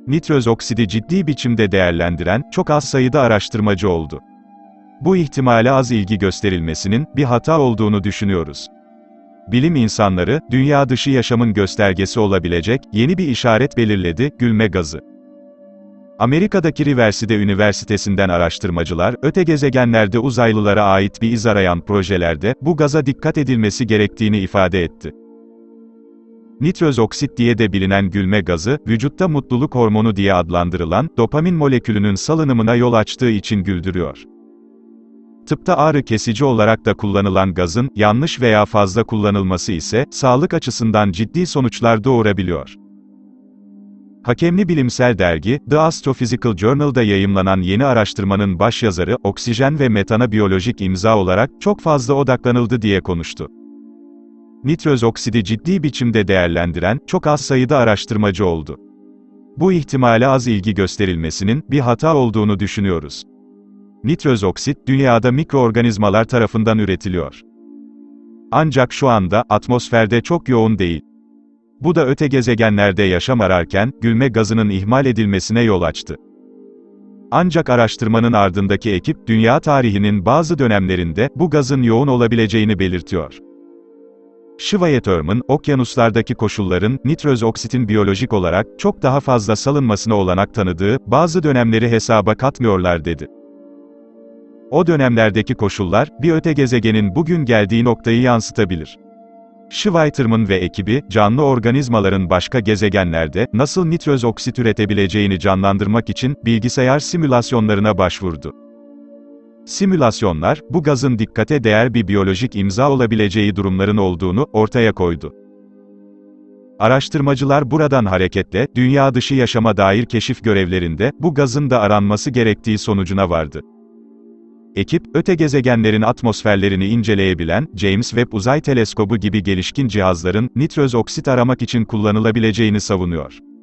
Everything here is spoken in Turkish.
Nitroz oksidi ciddi biçimde değerlendiren, çok az sayıda araştırmacı oldu. Bu ihtimale az ilgi gösterilmesinin, bir hata olduğunu düşünüyoruz. Bilim insanları, dünya dışı yaşamın göstergesi olabilecek, yeni bir işaret belirledi, gülme gazı. Amerika'daki Riverside Üniversitesi'nden araştırmacılar, öte gezegenlerde uzaylılara ait bir iz arayan projelerde, bu gaza dikkat edilmesi gerektiğini ifade etti. Nitroz oksit diye de bilinen gülme gazı, vücutta mutluluk hormonu diye adlandırılan, dopamin molekülünün salınımına yol açtığı için güldürüyor. Tıpta ağrı kesici olarak da kullanılan gazın, yanlış veya fazla kullanılması ise, sağlık açısından ciddi sonuçlar doğurabiliyor. Hakemli bilimsel dergi, The Astrophysical Journal'da yayımlanan yeni araştırmanın başyazarı, oksijen ve metana biyolojik imza olarak, çok fazla odaklanıldı diye konuştu. Nitroz oksidi ciddi biçimde değerlendiren, çok az sayıda araştırmacı oldu. Bu ihtimale az ilgi gösterilmesinin, bir hata olduğunu düşünüyoruz. Nitroz oksit, dünyada mikroorganizmalar tarafından üretiliyor. Ancak şu anda, atmosferde çok yoğun değil. Bu da öte gezegenlerde yaşam ararken, gülme gazının ihmal edilmesine yol açtı. Ancak araştırmanın ardındaki ekip, dünya tarihinin bazı dönemlerinde, bu gazın yoğun olabileceğini belirtiyor. Schweighömer'ın, okyanuslardaki koşulların, nitroz oksitin biyolojik olarak, çok daha fazla salınmasına olanak tanıdığı, bazı dönemleri hesaba katmıyorlar dedi. O dönemlerdeki koşullar, bir öte gezegenin bugün geldiği noktayı yansıtabilir. Schweighömer ve ekibi, canlı organizmaların başka gezegenlerde, nasıl nitroz oksit üretebileceğini canlandırmak için, bilgisayar simülasyonlarına başvurdu. Simülasyonlar, bu gazın dikkate değer bir biyolojik imza olabileceği durumların olduğunu, ortaya koydu. Araştırmacılar buradan hareketle, dünya dışı yaşama dair keşif görevlerinde, bu gazın da aranması gerektiği sonucuna vardı. Ekip, öte gezegenlerin atmosferlerini inceleyebilen, James Webb Uzay Teleskobu gibi gelişkin cihazların, nitroz oksit aramak için kullanılabileceğini savunuyor.